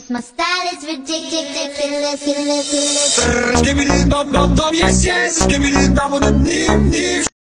'cause my style is ridiculous. Give me the dum dum dum, yes yes. Give me the dum dum dim dim.